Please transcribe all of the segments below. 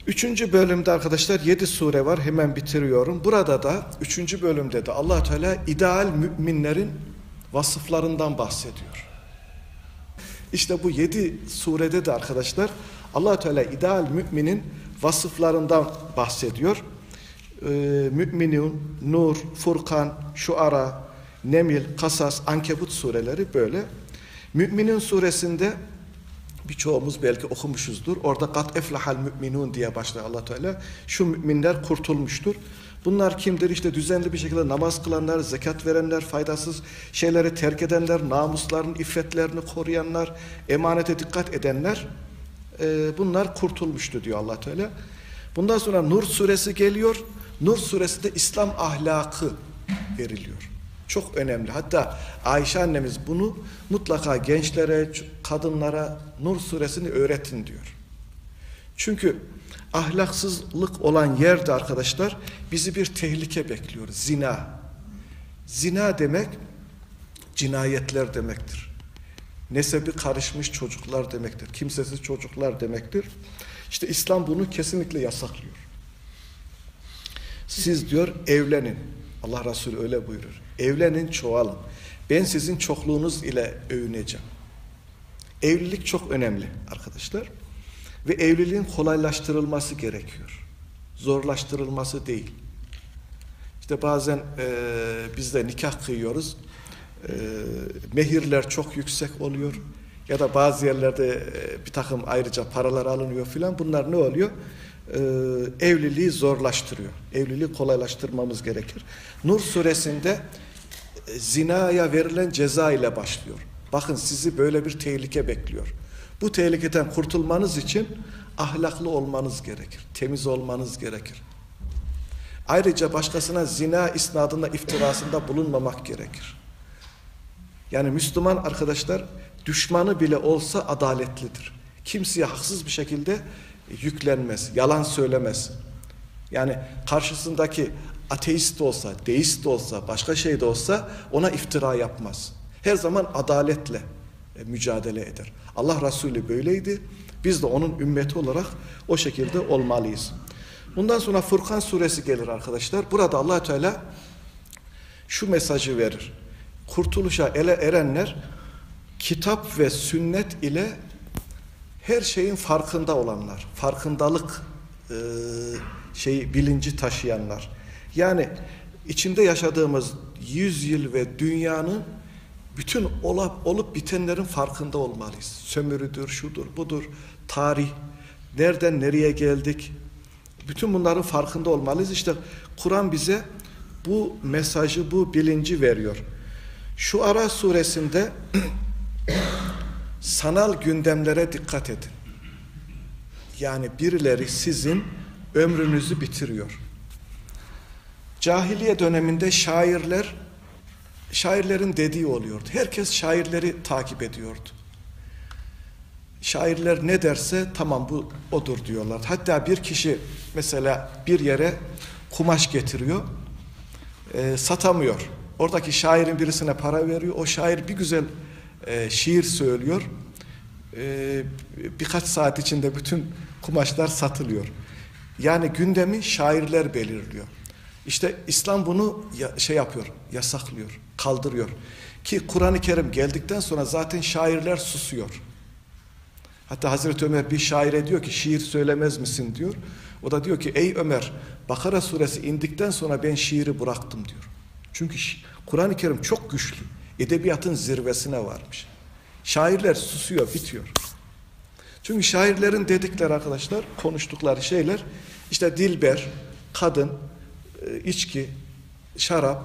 Üçüncü bölümde arkadaşlar 7 sure var. Hemen bitiriyorum. Burada da 3. bölümde de Allah Teala ideal müminlerin vasıflarından bahsediyor. İşte bu 7 surede de arkadaşlar Allah Teala ideal müminin vasıflarından bahsediyor. Mü'minun, Nur, Furkan, Şuara, Neml, Kasas, Ankebut sureleri böyle. Mü'minin suresinde birçoğumuz belki okumuşuzdur. Orada kat eflahal mü'minun diye başlıyor Allah Teala. Şu müminler kurtulmuştur. Bunlar kimdir? İşte düzenli bir şekilde namaz kılanlar, zekat verenler, faydasız şeyleri terk edenler, namusların iffetlerini koruyanlar, emanete dikkat edenler, bunlar kurtulmuştu diyor Allah Teala. Bundan sonra Nur suresi geliyor. Nur suresinde İslam ahlakı veriliyor. Çok önemli. Hatta Ayşe annemiz bunu mutlaka gençlere, kadınlara Nur suresini öğretin diyor. Çünkü ahlaksızlık olan yerde arkadaşlar bizi bir tehlike bekliyor. Zina. Zina demek cinayetler demektir. Nesebi karışmış çocuklar demektir. Kimsesiz çocuklar demektir. İşte İslam bunu kesinlikle yasaklıyor. Siz diyor evlenin. Allah Resulü öyle buyurur. Evlenin, çoğalın. Ben sizin çokluğunuz ile övüneceğim. Evlilik çok önemli arkadaşlar. Ve evliliğin kolaylaştırılması gerekiyor. Zorlaştırılması değil. İşte bazen biz de nikah kıyıyoruz. Mehirler çok yüksek oluyor. Ya da bazı yerlerde bir takım ayrıca paralar alınıyor filan. Bunlar ne oluyor? Evliliği zorlaştırıyor. Evliliği kolaylaştırmamız gerekir. Nur suresinde zinaya verilen ceza ile başlıyor. Bakın sizi böyle bir tehlike bekliyor. Bu tehlikeden kurtulmanız için ahlaklı olmanız gerekir. Temiz olmanız gerekir. Ayrıca başkasına zina isnadında iftirasında bulunmamak gerekir. Yani Müslüman arkadaşlar düşmanı bile olsa adaletlidir. Kimseye haksız bir şekilde yüklenmez, yalan söylemez. Yani karşısındaki ateist de olsa, deist de olsa, başka şey de olsa ona iftira yapmaz. Her zaman adaletle mücadele eder. Allah Resulü böyleydi. Biz de onun ümmeti olarak o şekilde olmalıyız. Bundan sonra Furkan suresi gelir arkadaşlar. Burada Allah Teala şu mesajı verir. Kurtuluşa erenler kitap ve sünnet ile her şeyin farkında olanlar, farkındalık bilinci taşıyanlar. Yani içinde yaşadığımız 100 yıl ve dünyanın bütün olup bitenlerin farkında olmalıyız. Sömürüdür, şudur, budur, tarih, nereden nereye geldik, bütün bunların farkında olmalıyız. İşte Kur'an bize bu mesajı, bu bilinci veriyor. Şuara suresinde sanal gündemlere dikkat edin. Yani birileri sizin ömrünüzü bitiriyor. Cahiliye döneminde şairlerin dediği oluyordu. Herkes şairleri takip ediyordu. Şairler ne derse tamam bu odur diyorlar. Hatta bir kişi mesela bir yere kumaş getiriyor, satamıyor. Oradaki şairin birisine para veriyor. O şair bir güzel şiir söylüyor. Birkaç saat içinde bütün kumaşlar satılıyor. Yani gündemi şairler belirliyor. İşte İslam bunu yapıyor, yasaklıyor, kaldırıyor. Ki Kur'an-ı Kerim geldikten sonra zaten şairler susuyor. Hatta Hazreti Ömer bir şaire diyor ki şiir söylemez misin diyor. O da diyor ki ey Ömer, Bakara suresi indikten sonra ben şiiri bıraktım diyor. Çünkü Kur'an-ı Kerim çok güçlü. Edebiyatın zirvesine varmış. Şairler susuyor, bitiyor. Çünkü şairlerin dedikleri arkadaşlar, konuştukları şeyler işte dilber, kadın, içki, şarap,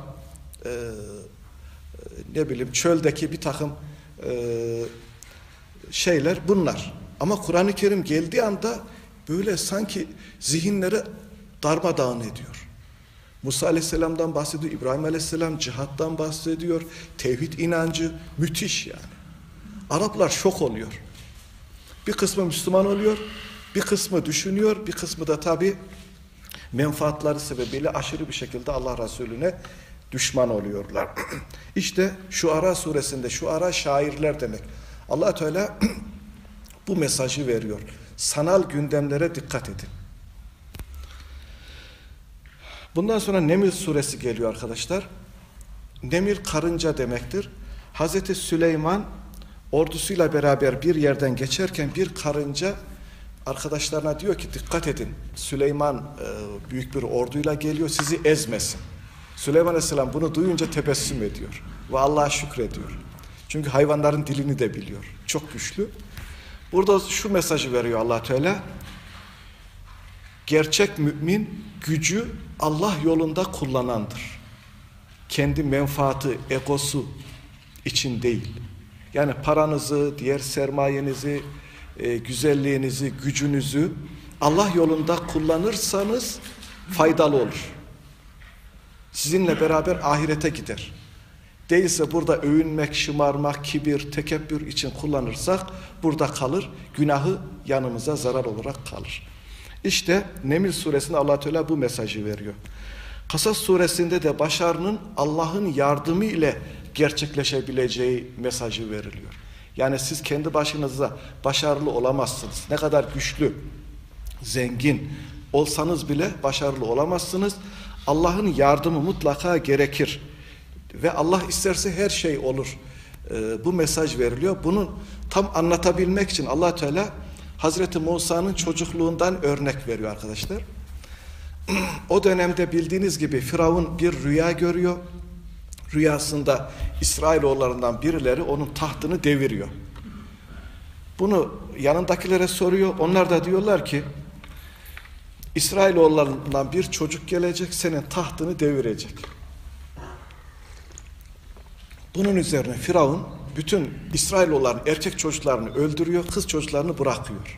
çöldeki bir takım şeyler bunlar. Ama Kur'an-ı Kerim geldiği anda böyle sanki zihinleri darmadağın ediyor. Musa Aleyhisselam'dan bahsediyor, İbrahim Aleyhisselam cihattan bahsediyor, tevhid inancı müthiş yani. Araplar şok oluyor. Bir kısmı Müslüman oluyor, bir kısmı düşünüyor, bir kısmı da tabi menfaatları sebebiyle aşırı bir şekilde Allah Resulüne düşman oluyorlar. İşte Şuara suresinde, Şuara şairler demek. Allah Teala bu mesajı veriyor. Sanal gündemlere dikkat edin. Bundan sonra Neml suresi geliyor arkadaşlar. Neml karınca demektir. Hazreti Süleyman ordusuyla beraber bir yerden geçerken bir karınca arkadaşlarına diyor ki dikkat edin, Süleyman büyük bir orduyla geliyor, sizi ezmesin. Süleyman Aleyhisselam bunu duyunca tebessüm ediyor ve Allah'a şükrediyor. Çünkü hayvanların dilini de biliyor. Çok güçlü. Burada şu mesajı veriyor Allah Teala. Gerçek mümin gücü Allah yolunda kullanandır. Kendi menfaati, egosu için değil. Yani paranızı, diğer sermayenizi, güzelliğinizi, gücünüzü Allah yolunda kullanırsanız faydalı olur. Sizinle beraber ahirete gider. Değilse burada övünmek, şımarmak, kibir, tekebbür için kullanırsak burada kalır. Günahı yanımıza zarar olarak kalır. İşte Neml suresinde Allah Teala bu mesajı veriyor. Kasas suresinde de başarının Allah'ın yardımı ile gerçekleşebileceği mesajı veriliyor. Yani siz kendi başınıza başarılı olamazsınız. Ne kadar güçlü, zengin olsanız bile başarılı olamazsınız. Allah'ın yardımı mutlaka gerekir. Ve Allah isterse her şey olur. Bu mesaj veriliyor. Bunu tam anlatabilmek için Allah Teala Hazreti Musa'nın çocukluğundan örnek veriyor arkadaşlar. O dönemde bildiğiniz gibi Firavun bir rüya görüyor. Rüyasında İsrailoğullarından birileri onun tahtını deviriyor. Bunu yanındakilere soruyor. Onlar da diyorlar ki İsrailoğullarından bir çocuk gelecek, senin tahtını devirecek. Bunun üzerine Firavun bütün İsrailoğulların erkek çocuklarını öldürüyor, kız çocuklarını bırakıyor.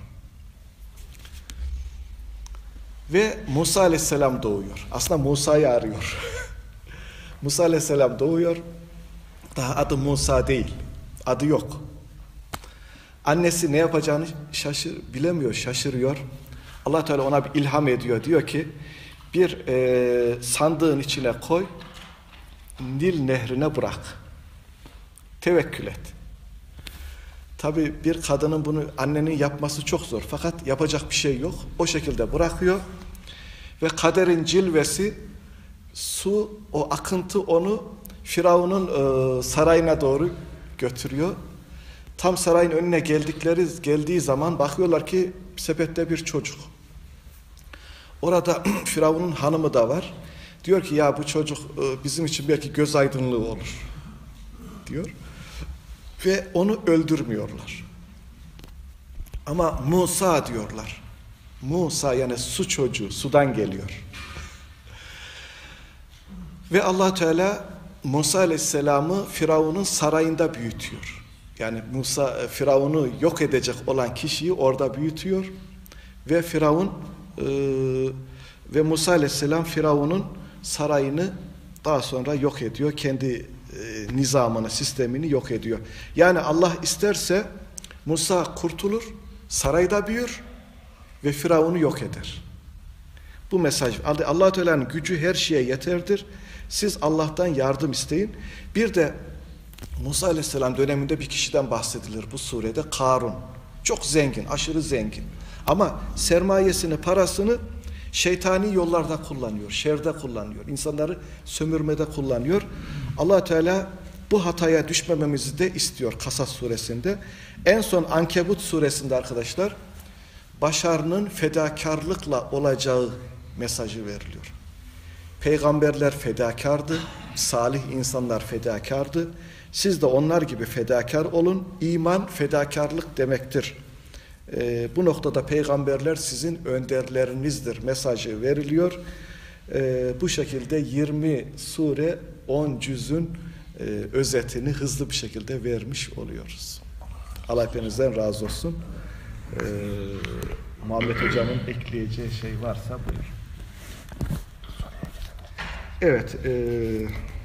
Ve Musa Aleyhisselam doğuyor. Aslında Musa'yı arıyor. Musa Aleyhisselam doğuyor. Daha adı Musa değil. Adı yok. Annesi ne yapacağını bilemiyor, şaşırıyor. Allah Teala ona bir ilham ediyor. Diyor ki bir sandığın içine koy, Nil nehrine bırak. Tevekkül et. Tabii bir kadının bunu annenin yapması çok zor. Fakat yapacak bir şey yok. O şekilde bırakıyor. Ve kaderin cilvesi su, o akıntı onu Firavun'un sarayına doğru götürüyor. Tam sarayın önüne geldiği zaman bakıyorlar ki sepette bir çocuk. Orada Firavun'un hanımı da var. Diyor ki ya bu çocuk bizim için belki göz aydınlığı olur diyor. Ve onu öldürmüyorlar. Ama Musa diyorlar. Musa yani su çocuğu, sudan geliyor. Ve Allah Teala Musa Aleyhisselam'ı Firavun'un sarayında büyütüyor. Yani Firavun'u yok edecek olan kişiyi orada büyütüyor. Ve Firavun ve Musa Aleyhisselam Firavun'un sarayını daha sonra yok ediyor. Kendi nizamını, sistemini yok ediyor. Yani Allah isterse Musa kurtulur, sarayda büyür ve Firavun'u yok eder. Bu mesaj. Allah Teala'nın gücü her şeye yeterdir. Siz Allah'tan yardım isteyin. Bir de Musa Aleyhisselam döneminde bir kişiden bahsedilir bu surede. Karun. Çok zengin, aşırı zengin. Ama sermayesini, parasını şeytani yollarda kullanıyor, şerde kullanıyor, insanları sömürmede kullanıyor. Allah Teala bu hataya düşmememizi de istiyor Kasas suresinde. En son Ankebut suresinde arkadaşlar başarının fedakarlıkla olacağı mesajı veriliyor. Peygamberler fedakardı, salih insanlar fedakardı. Siz de onlar gibi fedakar olun. İman fedakarlık demektir. Bu noktada peygamberler sizin önderlerinizdir mesajı veriliyor. Bu şekilde 20 sure 10 cüzün özetini hızlı bir şekilde vermiş oluyoruz. Allah hepinizden razı olsun. Muhammed Hocam'ın ekleyeceği şey varsa buyur. Evet.